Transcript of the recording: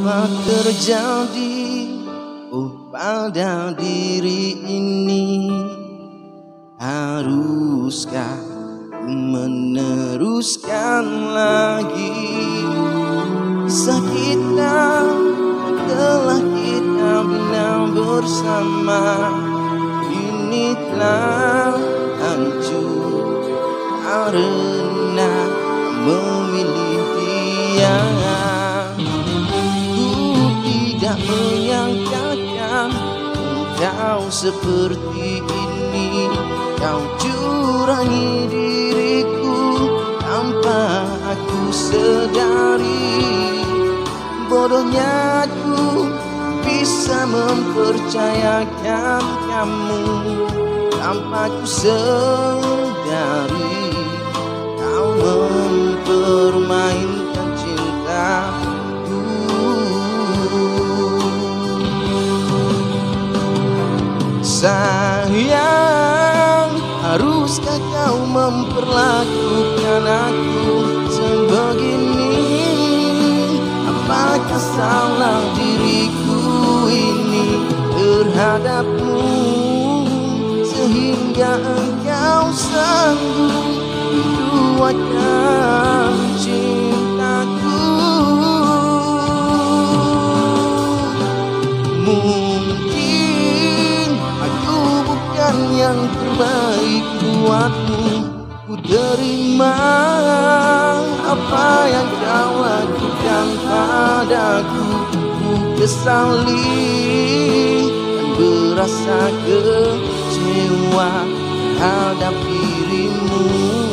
apa terjadi pada diri ini? Haruskah ku meneruskan lagi kisah kita telah kita bina bersama? Ini telah hancur karena memilih dia. Tidak menyangkakan kau seperti ini. Kau curangi diriku tanpa aku sadari. Bodohnya aku bisa mempercayakan kamu tanpa aku sadari. Kau mempermainkan cintaku. Sayang, haruskah kau memperlakukan aku sebegini? Apakah salah diriku ini terhadapmu sehingga engkau sanggup menduakan cintaku? Yang terbaik buatmu, ku terima apa yang kau lakukan padaku. Ku kesali dan berasa kecewa terhadap dirimu.